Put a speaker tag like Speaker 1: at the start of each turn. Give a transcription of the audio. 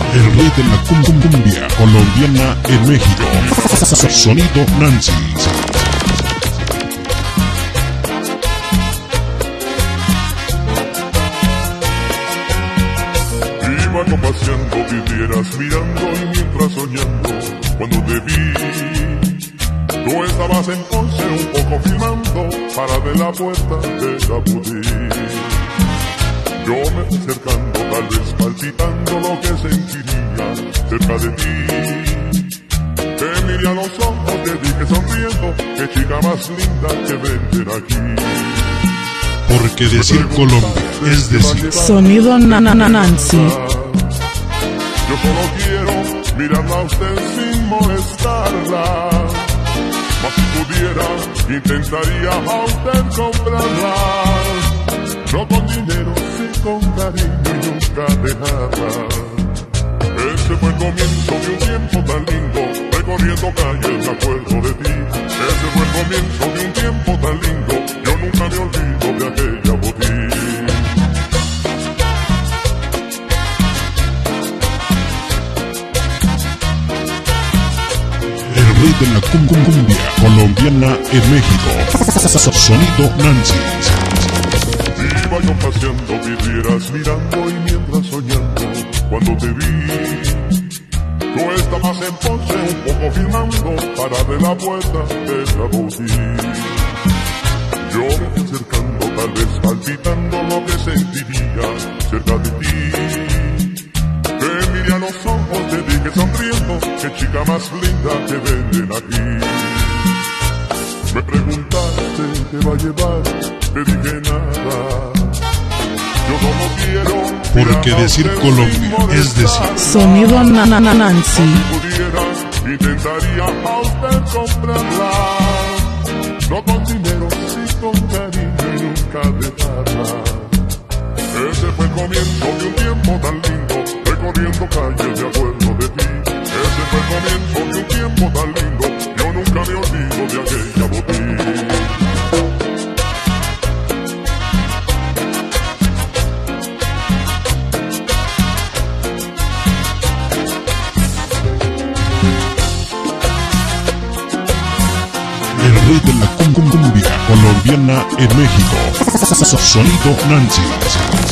Speaker 1: El rey de la cumbia colombiana en México. Sonido Nancy.
Speaker 2: Iba yo paseando, vivieras mirando y mientras soñando, cuando te vi, tú estabas entonces un poco filmando, para de la puerta de la boutique. Yo me fui acercando, tal vez palpitando lo que sentiría cerca de ti. Te miré a los ojos, te dije sonriendo, qué chica más linda que vender aquí.
Speaker 1: Porque decir Colombia es decir
Speaker 3: Sonido Nancy.
Speaker 2: Yo solo quiero mirarla a usted sin molestarla, mas si pudiera intentaría a usted comprarla, no con dinero, sí con cariño y nunca dejarla. Ese fue el comienzo de un tiempo tan lindo, recorriendo calles me acuerdo de ti. Ese fue el comienzo de un tiempo tan lindo, yo nunca me olvido de aquella botín.
Speaker 1: el rey de la cumbia colombiana en México. Sonido Nancy.
Speaker 2: Iba yo paseando, vivieras mirando y mientras soñando, cuando te vi, tú estabas entonces un poco filmando, para de la puerta de la boutique. Yo me fui acercando, tal vez palpitando lo que sentiría cerca de ti. Te miré a los ojos, te dije sonriendo, qué chica más linda que venden aquí. Me preguntaste qué va a llevar, te dije nada. Yo solo quiero
Speaker 1: Porque decir Colombia es decir
Speaker 3: Sonido Nancy.
Speaker 2: Si pudiera, intentaría a usted comprarla, no con dinero, sí con cariño y nunca dejarla. Ese fue el comienzo de un tiempo tan lindo, recorriendo calles de acuerdo de ti. Ese fue el comienzo de un tiempo tan lindo, yo nunca me olvido de aquella botín.
Speaker 1: el rey de la cumbia colombiana en México. Sonido Nancy.